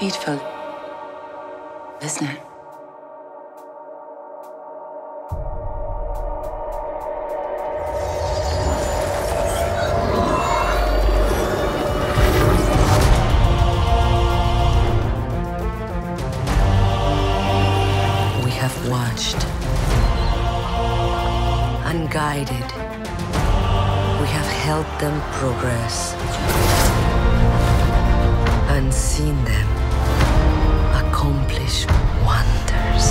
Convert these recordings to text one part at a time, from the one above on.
beautiful, isn't it? We have watched, unguided. We have helped them progress, and seen them accomplish wonders.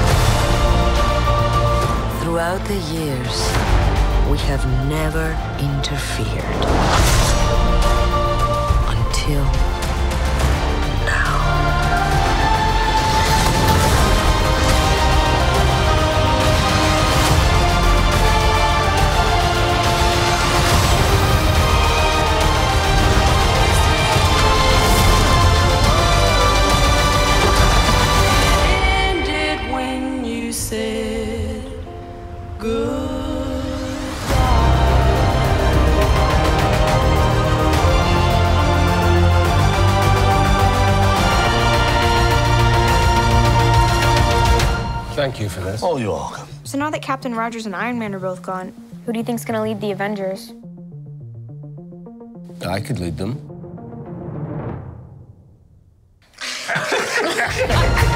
Throughout the years, we have never interfered. Until now. Thank you for this. Oh, you're welcome. So now that Captain Rogers and Iron Man are both gone, who do you think's gonna lead the Avengers? I could lead them.